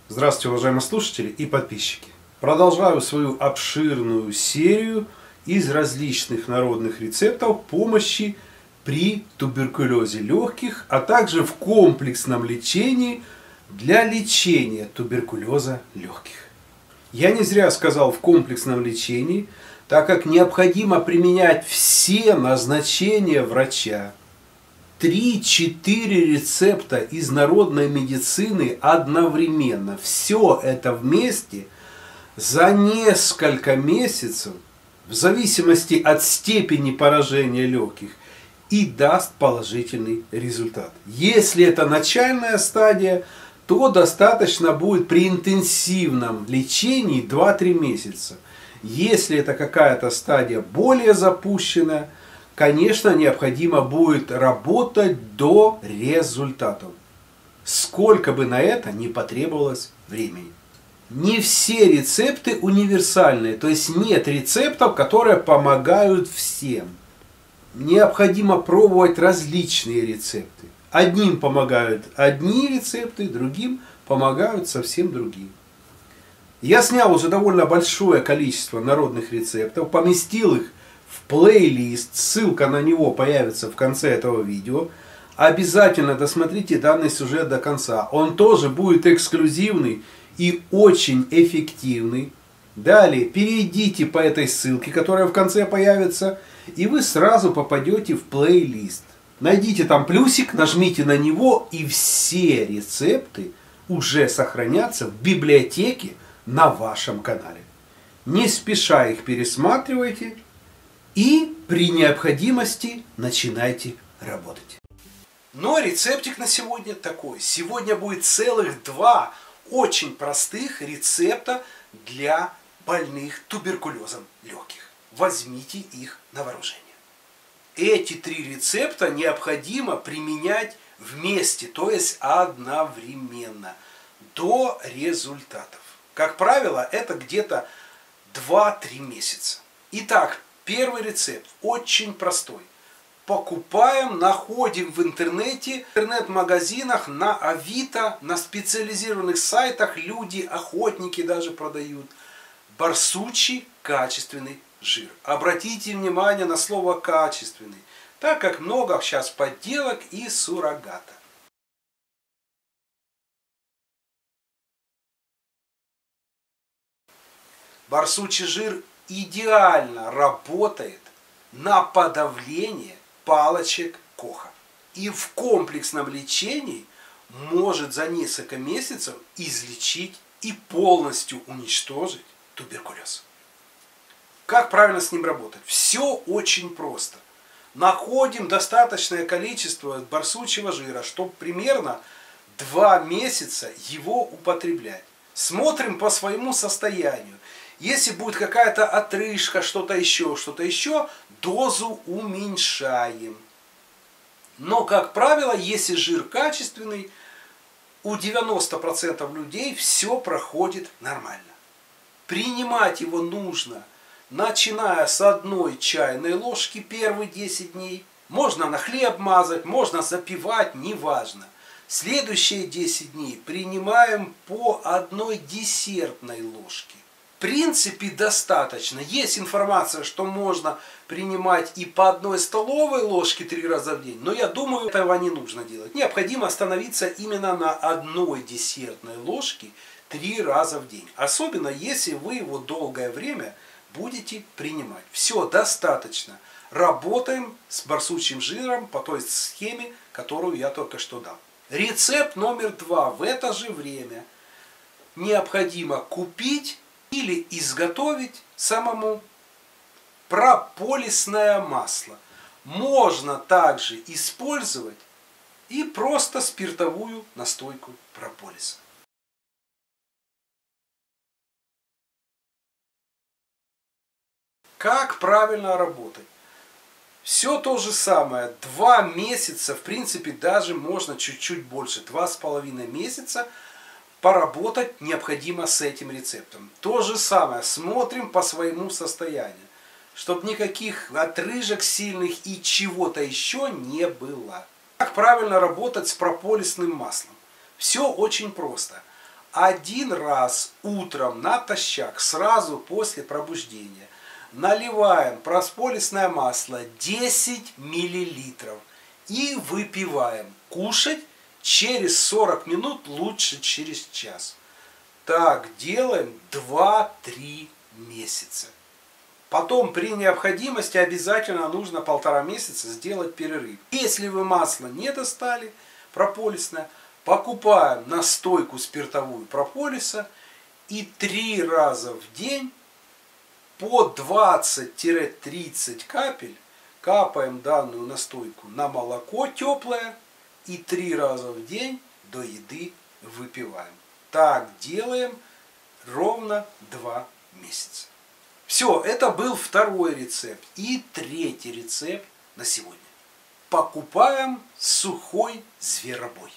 Здравствуйте, уважаемые слушатели и подписчики. Продолжаю свою обширную серию из различных народных рецептов помощи при туберкулезе легких, а также в комплексном лечении для лечения туберкулеза легких. Я не зря сказал в комплексном лечении, так как необходимо применять все назначения врача. 3-4 рецепта из народной медицины одновременно. Все это вместе за несколько месяцев, в зависимости от степени поражения легких, и даст положительный результат. Если это начальная стадия, то достаточно будет при интенсивном лечении 2-3 месяца. Если это какая-то стадия более запущенная, конечно, необходимо будет работать до результатов, сколько бы на это ни потребовалось времени. Не все рецепты универсальные, то есть нет рецептов, которые помогают всем. Необходимо пробовать различные рецепты. Одним помогают одни рецепты, другим помогают совсем другие. Я снял уже довольно большое количество народных рецептов, поместил их в плейлист, ссылка на него появится в конце этого видео. Обязательно досмотрите данный сюжет до конца. Он тоже будет эксклюзивный и очень эффективный. Далее перейдите по этой ссылке, которая в конце появится, и вы сразу попадете в плейлист. Найдите там плюсик, нажмите на него, и все рецепты уже сохранятся в библиотеке на вашем канале. Не спеша их пересматривайте. И при необходимости начинайте работать. Но рецептик на сегодня такой. Сегодня будет целых 2 очень простых рецепта для больных туберкулезом легких. Возьмите их на вооружение. Эти 3 рецепта необходимо применять вместе, то есть одновременно, до результатов. Как правило, это где-то 2-3 месяца. Итак, первый рецепт очень простой. Покупаем, находим в интернете, в интернет-магазинах, на Авито, на специализированных сайтах люди, охотники даже продают. Барсучий качественный жир. Обратите внимание на слово качественный, так как много сейчас подделок и суррогата. Барсучий жир идеально работает на подавление палочек Коха. И в комплексном лечении может за несколько месяцев излечить и полностью уничтожить туберкулез. Как правильно с ним работать? Все очень просто. Находим достаточное количество барсучьего жира, чтобы примерно 2 месяца его употреблять. Смотрим по своему состоянию. Если будет какая-то отрыжка, что-то еще, дозу уменьшаем. Но, как правило, если жир качественный, у 90% людей все проходит нормально. Принимать его нужно, начиная с 1 чайной ложки первые 10 дней. Можно на хлеб мазать, можно запивать, неважно. Следующие 10 дней принимаем по 1 десертной ложке. В принципе, достаточно. Есть информация, что можно принимать и по 1 столовой ложке 3 раза в день, но я думаю, этого не нужно делать. Необходимо остановиться именно на 1 десертной ложке 3 раза в день. Особенно, если вы его долгое время будете принимать. Все, достаточно. Работаем с барсучьим жиром по той схеме, которую я только что дал. Рецепт номер 2. В это же время необходимо купить или изготовить самому прополисное масло. Можно также использовать и просто спиртовую настойку прополиса. Как правильно работать? Все то же самое. 2 месяца, в принципе, даже можно чуть-чуть больше. 2,5 месяца поработать необходимо с этим рецептом. То же самое. Смотрим по своему состоянию. Чтобы никаких отрыжек сильных и чего-то еще не было. Как правильно работать с прополисным маслом? Все очень просто. один раз утром натощак, сразу после пробуждения, наливаем просполисное масло 10 мл и выпиваем. Кушать через 40 минут, лучше через час. Так делаем 2-3 месяца. Потом при необходимости обязательно нужно 1,5 месяца сделать перерыв. Если вы масло не достали, прополисное, покупаем настойку спиртовую прополиса и 3 раза в день по 20-30 капель капаем данную настойку на молоко теплое и 3 раза в день до еды выпиваем. Так делаем ровно 2 месяца. Все, это был второй рецепт. И третий рецепт на сегодня. Покупаем сухой зверобой.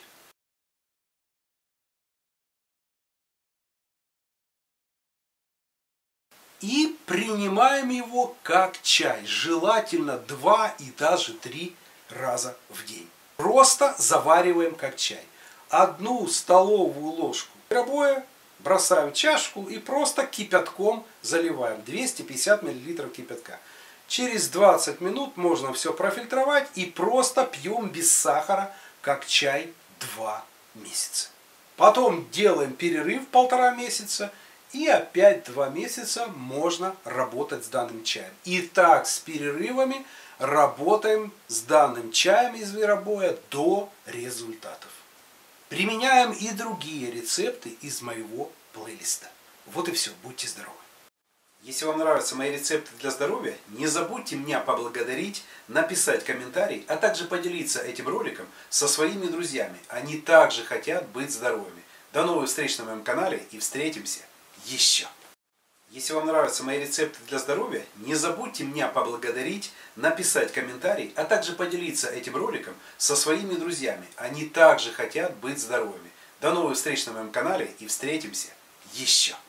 И принимаем его как чай. Желательно 2 и даже 3 раза в день. Просто завариваем как чай. 1 столовую ложку зверобоя бросаем в чашку и просто кипятком заливаем. 250 мл кипятка. Через 20 минут можно все профильтровать и просто пьем без сахара, как чай, 2 месяца. Потом делаем перерыв 1,5 месяца и опять 2 месяца можно работать с данным чаем. И так с перерывами работаем с данным чаем из зверобоя до результатов. Применяем и другие рецепты из моего плейлиста. Вот и все. Будьте здоровы. Если вам нравятся мои рецепты для здоровья, не забудьте меня поблагодарить, написать комментарий, а также поделиться этим роликом со своими друзьями. Они также хотят быть здоровыми. До новых встреч на моем канале и встретимся еще. Если вам нравятся мои рецепты для здоровья, не забудьте меня поблагодарить, написать комментарий, а также поделиться этим роликом со своими друзьями. Они также хотят быть здоровыми. До новых встреч на моем канале и встретимся еще.